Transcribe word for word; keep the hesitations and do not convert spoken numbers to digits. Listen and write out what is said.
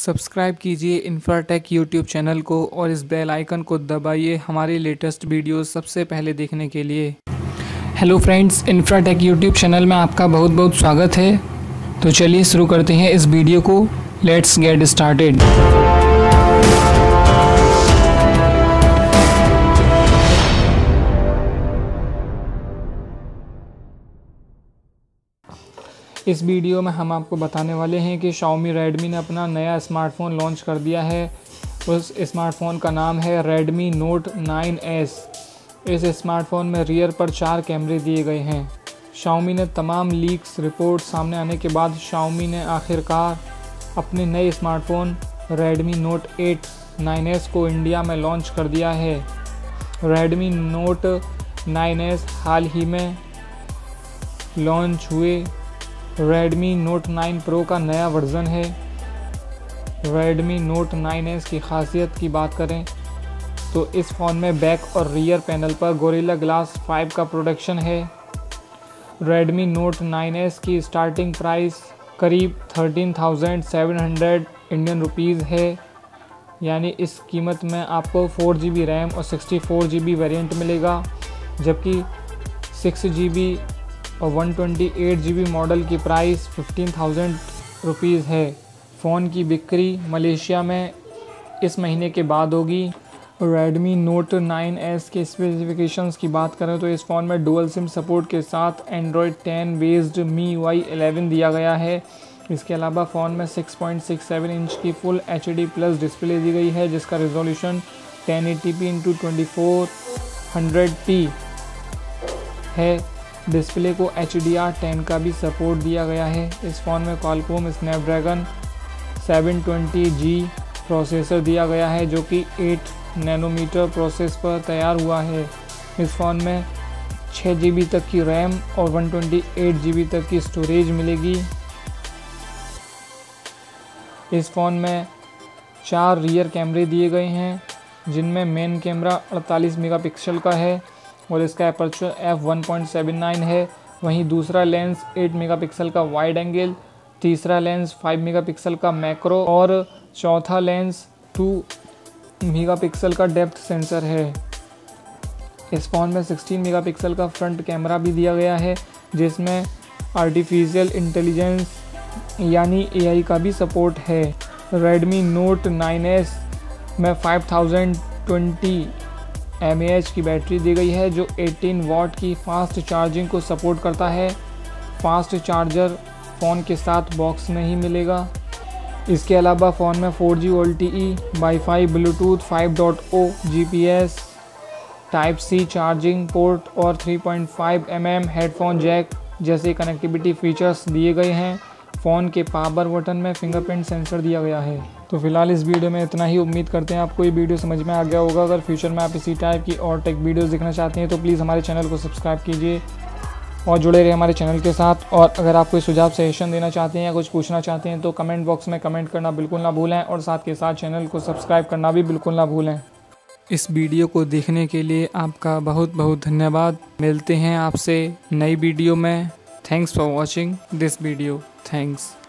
Subscribe कीजिए Infratech YouTube channel को और इस बेल आइकन को दबाइए हमारी लेटेस्ट वीडियोस सबसे पहले देखने के लिए। Hello friends, Infratech YouTube channel में आपका बहुत बहुत स्वागत है। तो चलिए शुरू करते हैं इस वीडियो को। Let's get started. इस वीडियो में हम आपको बताने वाले हैं कि Xiaomi Redmi ने अपना नया स्मार्टफ़ोन लॉन्च कर दिया है। उस स्मार्टफ़ोन का नाम है Redmi Note नाइन एस। इस स्मार्टफ़ोन में रियर पर चार कैमरे दिए गए हैं। Xiaomi ने तमाम लीक्स रिपोर्ट सामने आने के बाद Xiaomi ने आखिरकार अपने नए smartphone Redmi Note eight nine S को इंडिया में लॉन्च कर दिया है। Redmi Note नाइन एस हाल ही में लॉन्च हुए Redmi Note नाइन Pro का नया वर्ज़न है। Redmi Note नाइन एस की खासियत की बात करें तो इस फ़ोन में बैक और रियर पैनल पर Gorilla Glass फाइव का प्रोडक्शन है। Redmi Note नाइन एस की स्टार्टिंग प्राइस करीब thirteen thousand seven hundred Indian rupees है, यानी इस कीमत में आपको फोर जी बी रैम और sixty four G B variant मिलेगा, जबकि सिक्स जी बी और one twenty eight G B model की प्राइस फिफ्टीन थाउजेंड रुपीज़ है। फ़ोन की बिक्री मलेशिया में इस महीने के बाद होगी। Redmi Note नाइन एस के स्पेसिफिकेशंस की बात करें तो इस फ़ोन में डुअल सिम सपोर्ट के साथ Android ten based M I U I eleven दिया गया है। इसके अलावा फ़ोन में six point six seven inch की full H D plus display दी गई है, जिसका resolution ten eighty P into twenty four hundred P है। डिस्प्ले को एच डी आर टेन का भी सपोर्ट दिया गया है। इस फ़ोन में Qualcomm Snapdragon seven twenty G processor दिया गया है, जो कि एट नैनोमीटर प्रोसेस पर तैयार हुआ है। इस फ़ोन में सिक्स जी बी तक की रैम और one twenty eight G B तक की स्टोरेज मिलेगी। इस फ़ोन में चार रियर कैमरे दिए गए हैं, जिनमें मेन कैमरा अड़तालीस मेगापिक्सल का है और इसका aperture F one point seven nine है। वहीं दूसरा लेंस एट मेगापिक्सल का वाइड एंगल, तीसरा लेंस फाइव मेगापिक्सल का मैक्रो और चौथा लेंस टू मेगापिक्सल का डेप्थ सेंसर है। इस फ़ोन में सिक्सटीन मेगापिक्सल का फ्रंट कैमरा भी दिया गया है, जिसमें आर्टिफिशियल इंटेलिजेंस यानी ए आई का भी सपोर्ट है। Redmi Note नाइन एस में five thousand twenty M A H की बैटरी दी गई है, जो एटीन वाट की फास्ट चार्जिंग को सपोर्ट करता है। फास्ट चार्जर फ़ोन के साथ बॉक्स में ही मिलेगा। इसके अलावा फ़ोन में four G L T E, wifi, Bluetooth five point O, G P S, type C charging port और three point five M M headphone jack जैसे कनेक्टिविटी फीचर्स दिए गए हैं। फ़ोन के पावर बटन में फिंगरप्रिंट सेंसर दिया गया है। तो फिलहाल इस वीडियो में इतना ही। उम्मीद करते हैं आपको ये वीडियो समझ में आ गया होगा। अगर फ्यूचर में आप इसी टाइप की और टेक वीडियोस देखना चाहते हैं तो प्लीज़ हमारे चैनल को सब्सक्राइब कीजिए और जुड़े रहे हमारे चैनल के साथ। और अगर आप कोई सुझाव सजेशन देना चाहते हैं या कुछ पूछना चाहते हैं तो कमेंट बॉक्स में कमेंट करना बिल्कुल ना भूलें और साथ के साथ चैनल को सब्सक्राइब करना भी बिल्कुल ना भूलें। इस वीडियो को देखने के लिए आपका बहुत बहुत धन्यवाद। मिलते हैं आपसे नई वीडियो में। Thanks for watching this video. Thanks.